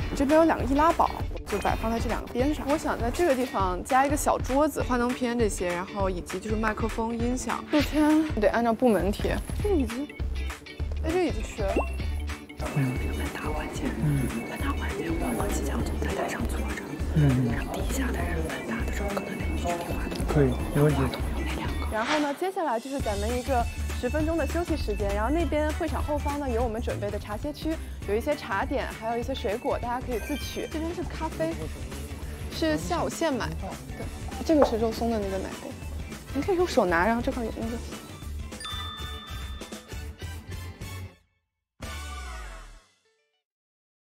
这边有2个易拉宝，就摆放在这2个边上。我想在这个地方加一个小桌子，幻灯片这些，然后以及就是麦克风、音响。露天得按照部门贴。这个椅子，哎，这个椅子瘸了。 很大环节，很大环节，我们即将从台台上坐着，让底下的人很大的时候可能得去电话筒。 可以，没问题。 然后呢，接下来就是咱们一个10分钟的休息时间。然后那边会场后方呢有我们准备的茶歇区，有一些茶点，还有一些水果，大家可以自取。这边是咖啡，是下午现买。对，这个是肉松的那个奶杯，你可以用手拿，然后这块有那个。